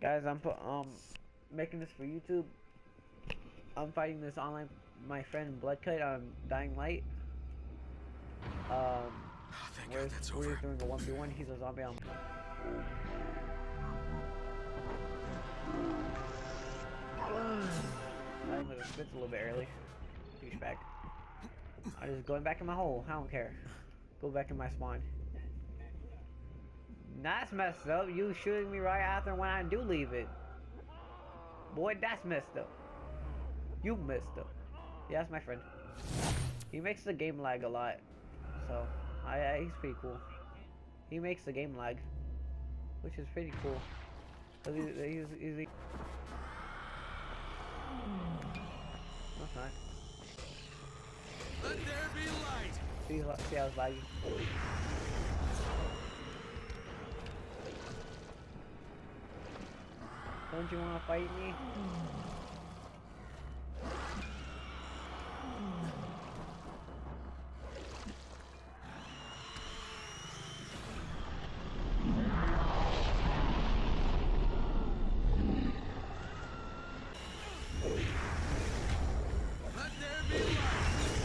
Guys, I'm making this for YouTube. I'm fighting this online my friend Bloodcut on Dying Light. Thank we're God that's over. doing a 1v1. He's a zombie. I think it's a little bit early. Douchebag. I'm just going back in my hole. I don't care. Go back in my spawn. That's messed up. You shooting me right after when I do leave it. Boy, that's messed up. You messed up. Yeah, that's my friend. He makes the game lag a lot. So, he's pretty cool. He makes the game lag. Which is pretty cool. He's no, it's not. Let there be light. See how it's laggy? Don't you want to fight me? Let there be light.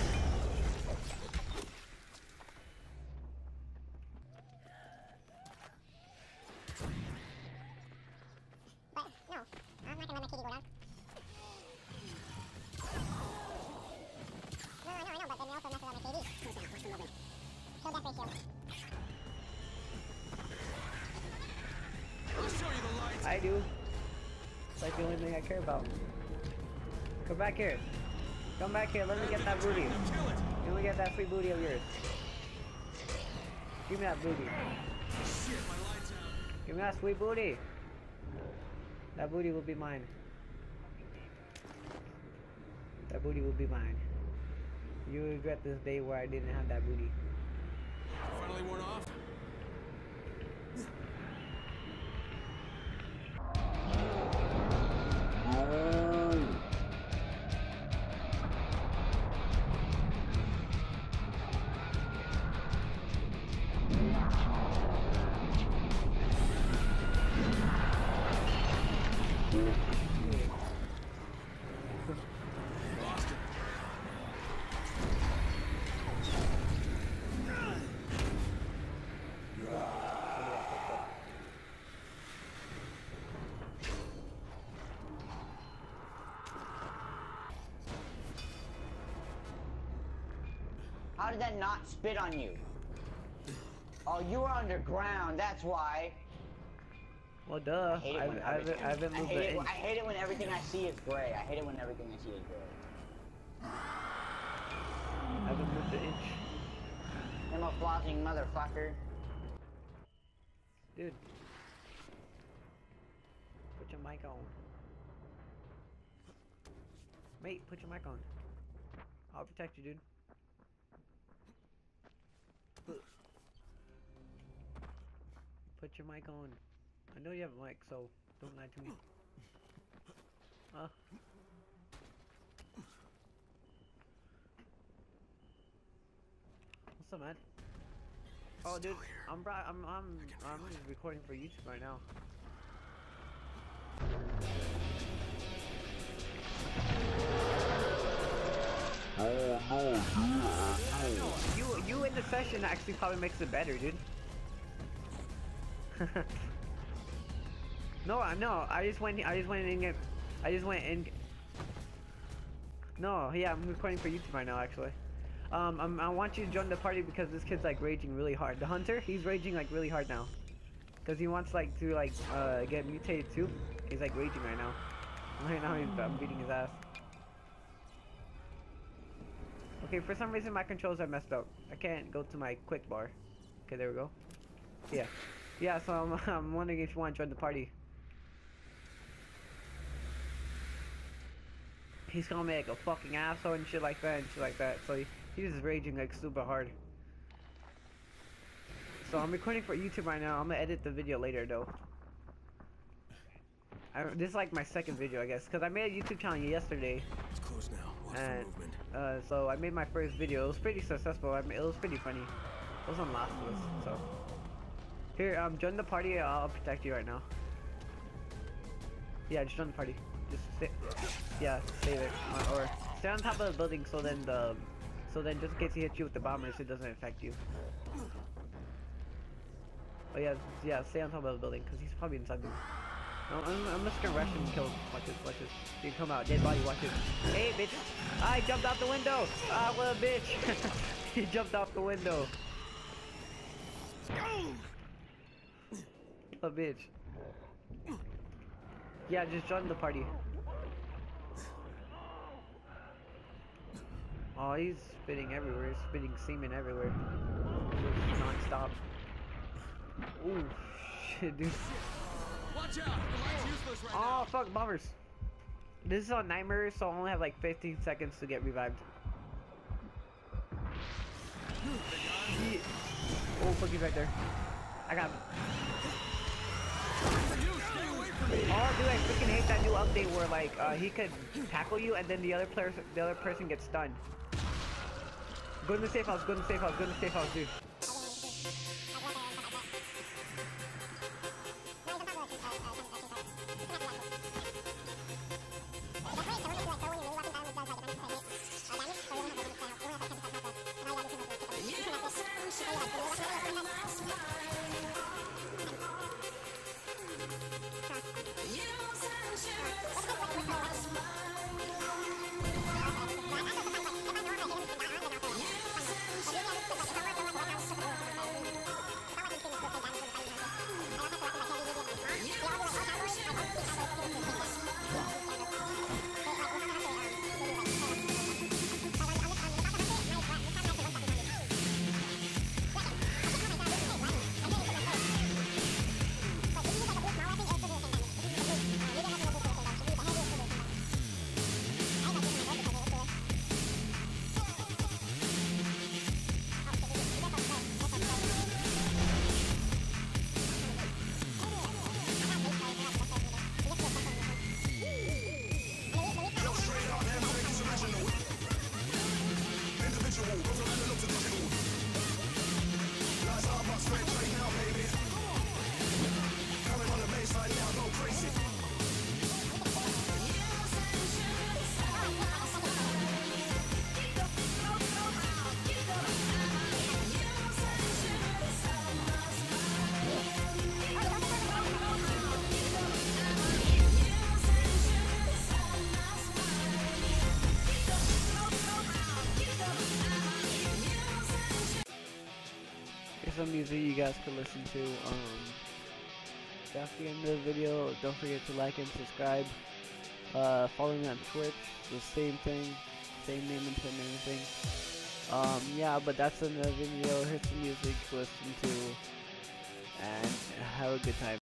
But no, I'm not gonna let my kitty go down. No, I know, but then they also mess with my KD. Kill down, watch the movement. Kill death ratio. I'll show you the light. I do. It's like the only thing I care about. Come back here. Come back here. Let me get that booty. Kill it. Let me get that sweet booty of yours. Give me that booty. Shit, my light's out. Give me that sweet booty. That booty will be mine. That booty will be mine. You will regret this day where I didn't have that booty. Finally worn off. Lost it. How did that not spit on you? Oh, you were underground, that's why. Well, duh. I hate it when I haven't moved an inch. I hate it when everything I see is gray. I hate it when everything I see is gray. I haven't moved an inch. I'm a flossing motherfucker. Dude. Put your mic on. Mate, put your mic on. I'll protect you, dude. Put your mic on. I know you have a mic, so don't lie to me. What's up, man? Oh, dude, I'm just recording for YouTube right now. You in the session actually probably makes it better, dude. No, I just went in. No, yeah, I'm recording for YouTube right now, actually. I want you to join the party because this kid's like raging really hard. The hunter, he's raging like really hard now, cause he wants like to get mutated too. He's like raging right now. Right now, I'm beating his ass. Okay, for some reason my controls are messed up. I can't go to my quick bar. Okay, there we go. Yeah. So I'm wondering if you want to join the party. He's calling me like a fucking asshole and shit like that So he's just raging like super hard. So I'm recording for YouTube right now. I'm gonna edit the video later though. This is like my second video, I guess, because I made a YouTube channel yesterday. It's close now. Watch the movement. So I made my first video. It was pretty successful. It was pretty funny. It was on Last of Us, so. Here, join the party. I'll protect you right now. Yeah, just join the party. Just stay. Yeah, stay there. Or stay on top of the building so then just in case he hits you with the bombers, it doesn't affect you. Oh yeah, stay on top of the building because he's probably inside there. No, I'm just gonna rush him and kill him. Watch this, watch this. Dude, come out, dead body, watch this. Hey, bitch! I jumped out the window! Ah, what a bitch! He jumped off the window. What a bitch. Yeah, just join the party. Oh, he's spitting everywhere. He's spitting semen everywhere. Non-stop. Ooh, shit, dude. Watch out! The light's useless right Oh, now. fuck, bombers. This is on Nightmare, so I only have like 15 seconds to get revived. Shit. Oh, fuck, he's right there. I got him. Oh, dude, I freaking hate that new update where like he could tackle you and then the other person gets stunned. Go in the safe house, go in the safe house, go in the safe house, dude. Some music you guys can listen to. That's the end of the video. Don't forget to like and subscribe. Follow me on Twitch, the same thing, same name and same everything. Yeah, but that's another video. Here's some music to listen to, and have a good time.